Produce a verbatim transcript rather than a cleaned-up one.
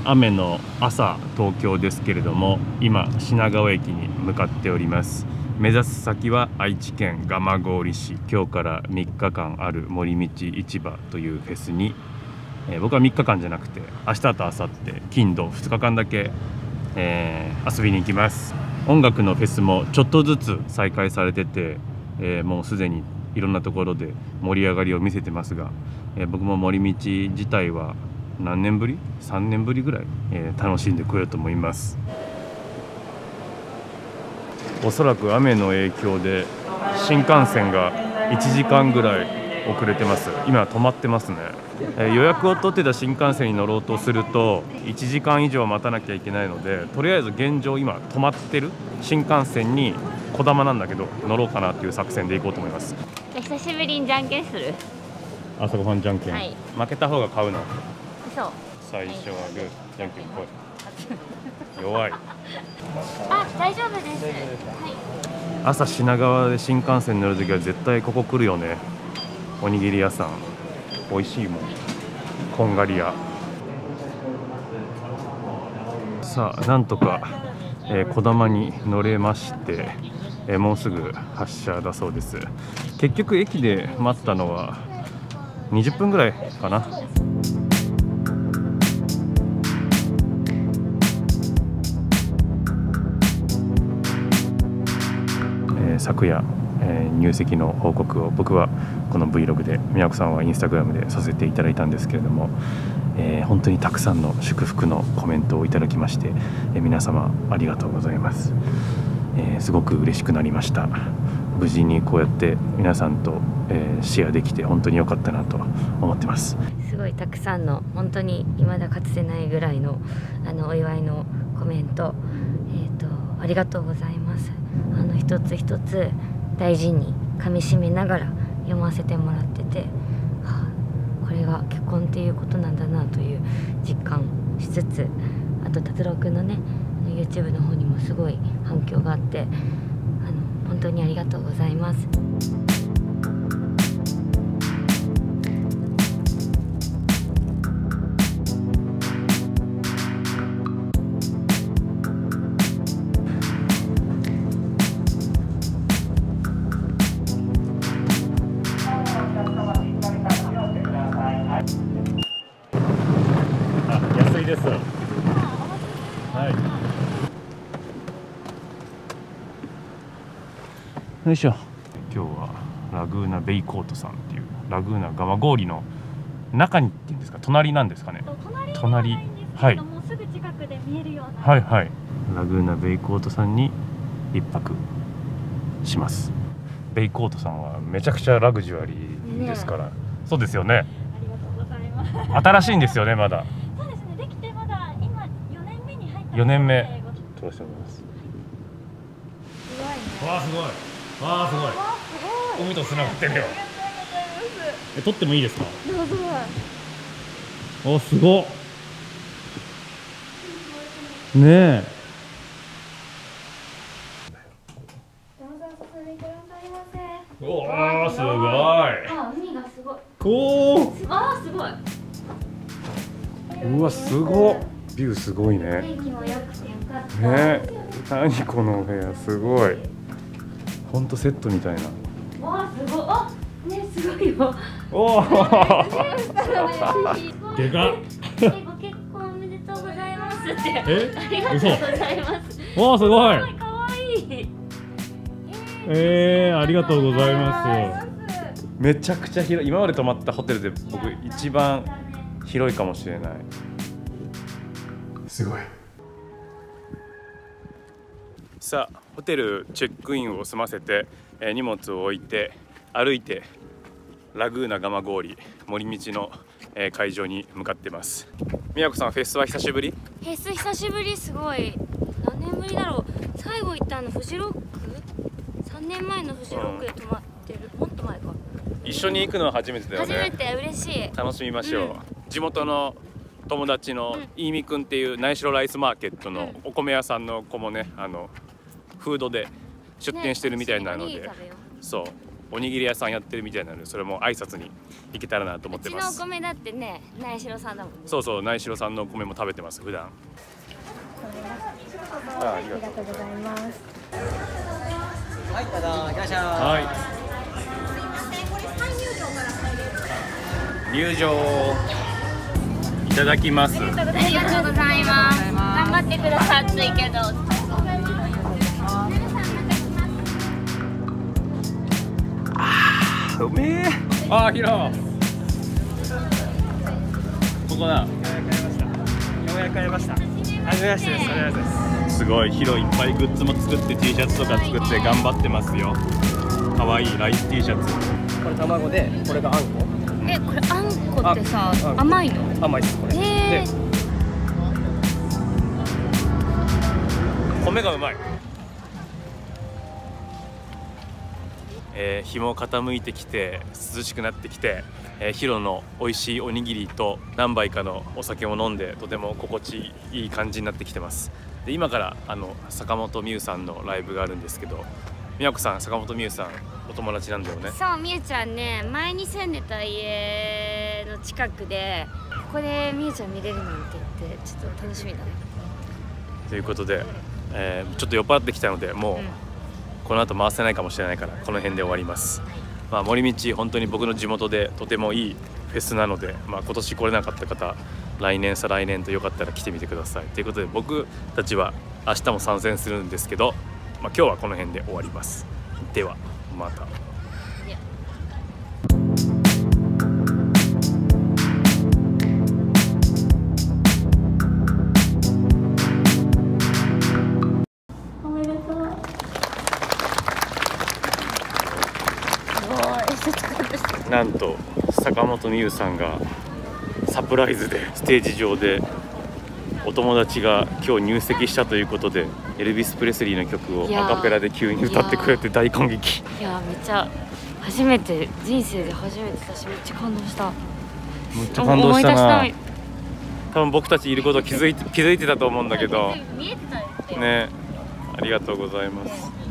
雨の朝東京ですけれども、今品川駅に向かっております。目指す先は愛知県蒲郡市。今日からみっかかんある森道市場というフェスに、えー、僕はみっかかんじゃなくて明日と明後日金土ふつかかんだけ、えー、遊びに行きます。音楽のフェスもちょっとずつ再開されてて、えー、もうすでにいろんなところで盛り上がりを見せてますが、えー、僕も森道自体は何年ぶり ?さん 年ぶりぐらい、えー、楽しんでこようと思います。おそらく雨の影響で新幹線がいちじかんぐらい遅れてます。今止まってますね。えー、予約を取ってた新幹線に乗ろうとするといちじかん以上待たなきゃいけないので、とりあえず現状今止まってる新幹線にこだまなんだけど乗ろうかなっていう作戦で行こうと思います。 じゃあ久しぶりにじゃんけんする。 朝ごはんじゃんけん、はい、負けた方が買うの。 そう、 最初はグー、じゃんけんぽい。弱い。 あ、大丈夫です。はい、 朝品川で新幹線乗るときは絶対ここ来るよね。おにぎり屋さん美味しいもん、こんがり屋。さあなんとか、えー、こだまに乗れまして、えー、もうすぐ発車だそうです。結局駅で待ったのはにじゅっぷんぐらいかな。昨夜、えー、入籍の報告を僕はこの Vlog で、みなこさんはインスタグラムでさせていただいたんですけれども、えー、本当にたくさんの祝福のコメントをいただきまして、えー、皆様ありがとうございます。えー、すごく嬉しくなりました。無事にこうやって皆さんと、えー、シェアできて本当に良かったなと思ってます。 すごいたくさんの、本当に未だかつてないぐらいのあのお祝いのコメント、えーと、ありがとうございます。あの一つ一つ大事に噛み締めながら読ませてもらってて、はあ、これが結婚っていうことなんだなという実感しつつ、あと達郎くんのね YouTube の方にもすごい反響があって、あの本当にありがとうございます。 です。はい。よいしょ。今日はラグーナベイコートさんっていうラグーナ蒲郡の中にっていうんですか、隣なんですかね。隣。はい。 もうすぐ近くで見えるような。 はいはい。ラグーナベイコートさんに一泊します。ベイコートさんはめちゃくちゃラグジュアリーですから。ね、そうですよね。 ありがとうございます。 新しいんですよね、まだ。よねんめ通しております。 すごいね。 わあすごい。わあすごい。海と繋がってるよ。え、撮ってもいいですか。 どうぞ。 お、すごっ。ねえ。 どうぞお進みくださいませ。 おお、すごい。 あ、海がすごい。 おお。 あ、すごい。 うわ、すごっ。ビューすごいね。 天気も良くてよかった。 ね、何このお部屋すごい。ほんとセットみたいな。 わあすごい。あ、ねすごいよ。 おお。でかっ。 ご結婚おめでとうございますって。 え？ ありがとうございます。 わあすごい。 可愛い。 えー、ありがとうございます。めちゃくちゃ広い。今まで泊まったホテルで僕一番広いかもしれない。すごい。さあホテルチェックインを済ませて、えー、荷物を置いて歩いてラグーナ蒲郡森道の、えー、会場に向かってます。みやこさん、フェスは久しぶり？ フェス久しぶり。すごい。何年ぶりだろう。最後行ったのフジロックさんねんまえのフジロックで泊まってる、うん、もっと前か。 一緒に行くのは初めてだよね。 初めて。嬉しい。 楽しみましょう、うん、地元の友達のいいみくんっていう苗代ライスマーケットのお米屋さんの子もね、あのフードで出店してるみたいなので、ね、そうおにぎり屋さんやってるみたいなので、それも挨拶に行けたらなと思ってます。 うちのお米だってね、苗代さんだもんね。 そうそう、苗代さんのお米も食べてます普段。あありがとうございます。 はい、ただいらっしゃい。 はい。入場いただきます。 ありがとうございます。頑張ってください。暑いけど。 あーうめえ。あーひろ。ここだ。 ようやく会えました。はじめましてです。ありがとうございます。 すごいヒロいっぱいグッズも作って T シャツとか作って頑張ってますよ。かわいいライス T シャツ。 これ卵で、これがあんこ。 え、これあんこってさ、 あ甘いの？ 甘いですこれ。 えー、 で米がうまい。えー、日も傾いてきて涼しくなってきて、えー、ヒロの美味しいおにぎりと何杯かのお酒を飲んでとても心地いい感じになってきてます。で今からあの坂本美優さんのライブがあるんですけど、みやこさん坂本美優さんお友達なんだよね。 そう、みゆちゃんね、前に住んでた家の近くでここでみゆちゃん見れるなんて言ってちょっと楽しみだね。 ということで、えー、ちょっと酔っ払ってきたのでもう、うん、この後回せないかもしれないからこの辺で終わります。まあ、森道本当に僕の地元でとてもいいフェスなので、まあ、今年来れなかった方来年再来年とよかったら来てみてくださいということで、僕たちは明日も参戦するんですけど、まあ、今日はこの辺で終わります。ではまた。なんと坂本美優さんがサプライズでステージ上でお友達が今日入籍したということでエルビス・プレスリーの曲をアカペラで急に歌ってくれて大感激。 いやめっちゃ初めて、人生で初めてだしめっちゃ感動した。 めっちゃ感動したな。多分僕たちいること気づいて気づいてたと思うんだけどね。ありがとうございます。